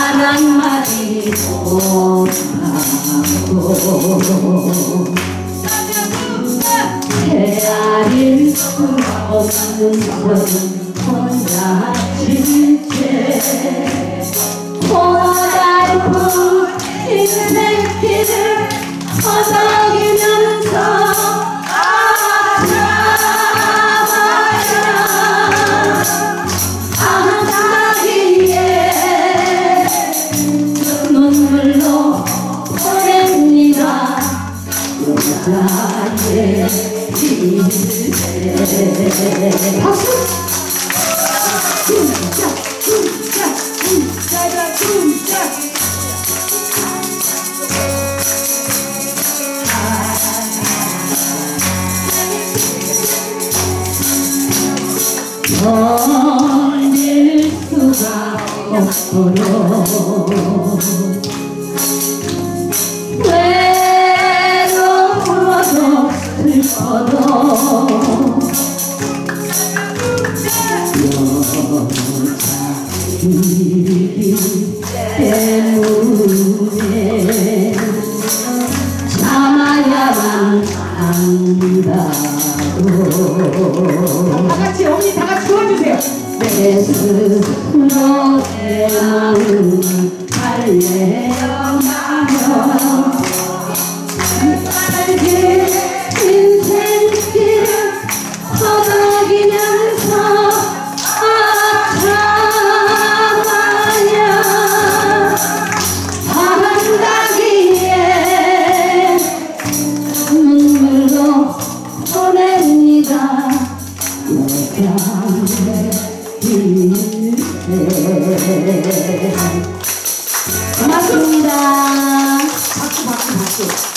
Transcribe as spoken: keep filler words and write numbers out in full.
한마디 못하고 헤아릴 수 없는 건 혼자 질체 고달픈 인생길을 허덕이면서 눈물로 보냅니다. 여자의 길에 박수! 쿵짝 쿵짝 쿵짜라 쿵짝 견딜 수가 없도록 외로워도 슬퍼도 여자이기 때문에 참아야만 한다고. 다같이 어머니 다같이 도와주세요. 내 스스로 내 마음 달래어가며 인생길을 허덕이면서 아차마야 바람가기에 눈물로 보냅니다. 여자의 길에 고맙습니다. 박수 박수 박수.